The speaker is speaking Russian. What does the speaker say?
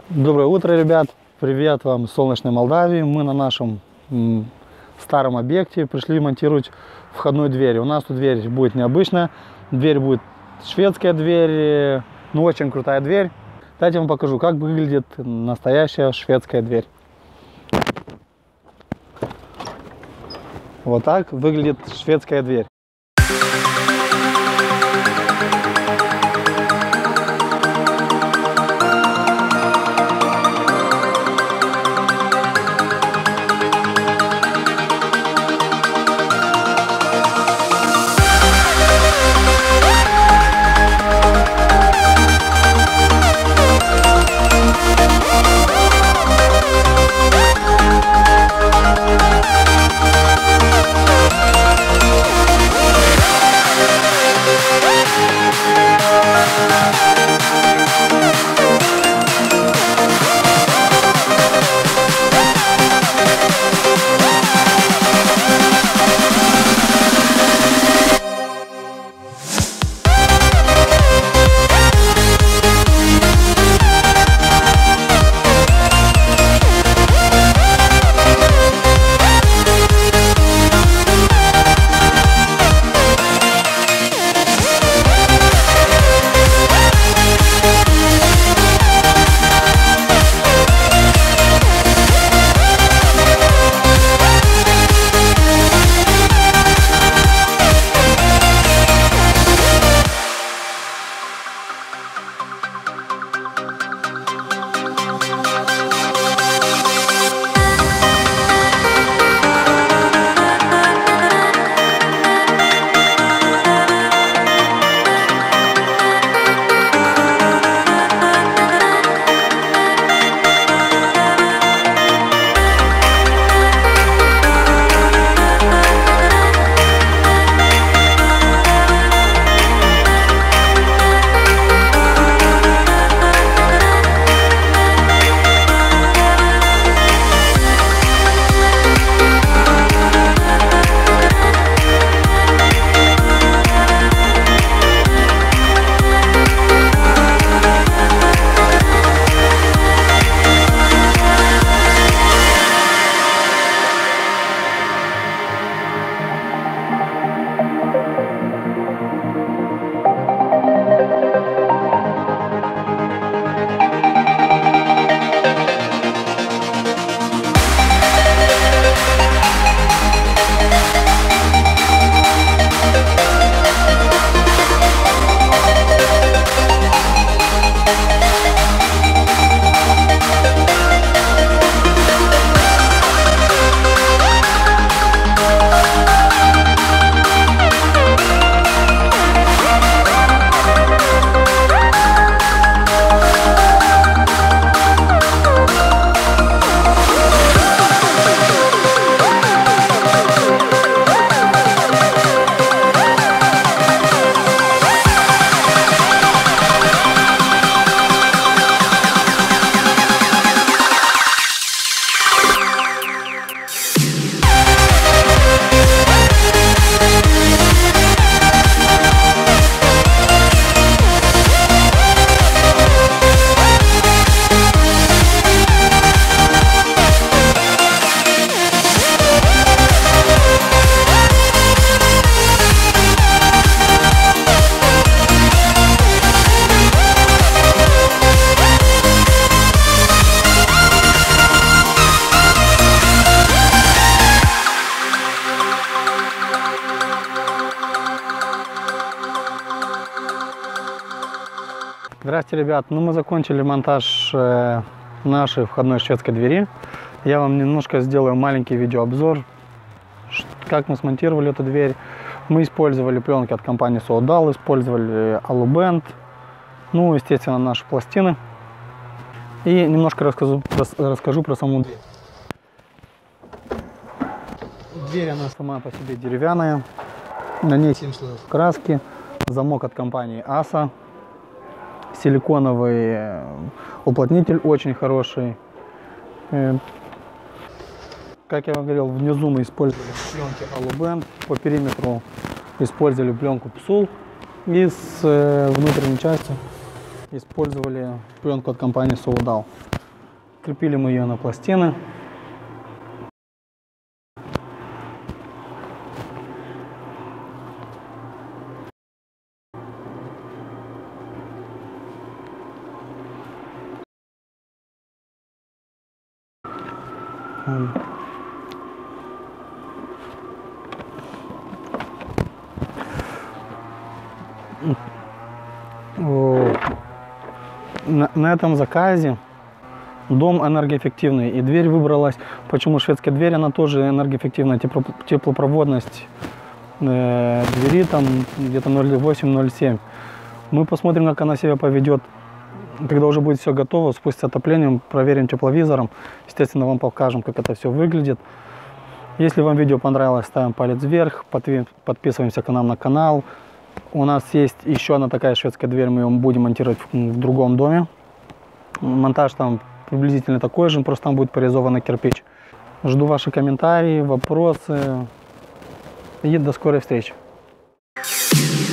Доброе утро, ребят! Привет вам из солнечной Молдавии. Мы на нашем старом объекте пришли монтировать входную дверь. У нас тут дверь будет необычная. Дверь будет шведская дверь, ну очень крутая дверь. Давайте я вам покажу, как выглядит настоящая шведская дверь. Вот так выглядит шведская дверь. Здравствуйте, ребят! Ну, мы закончили монтаж нашей входной шведской двери. Я вам немножко сделаю маленький видеообзор, как мы смонтировали эту дверь. Мы использовали пленки от компании Soudal, использовали Alu-Bend, ну, естественно, наши пластины. И немножко расскажу про саму дверь. Дверь, она сама по себе деревянная, на ней 7 слоев краски, замок от компании ASA. Силиконовый уплотнитель очень хороший. Как я вам говорил, внизу мы использовали пленки Alu-Bend, по периметру использовали пленку PSUL и с внутренней части использовали пленку от компании Soudal. Крепили мы ее на пластины. На этом заказе дом энергоэффективный, и дверь выбралась. Почему шведская дверь? Она тоже энергоэффективная, теплопроводность двери там где-то 0,8-0,7. Мы посмотрим, как она себя поведет, когда уже будет все готово, спустя отоплением, проверим тепловизором. Естественно, вам покажем, как это все выглядит. Если вам видео понравилось, ставим палец вверх, подписываемся к нам на канал. У нас есть еще одна такая шведская дверь, мы ее будем монтировать в другом доме. Монтаж там приблизительно такой же, просто там будет порезованный кирпич. Жду ваши комментарии, вопросы и до скорой встречи.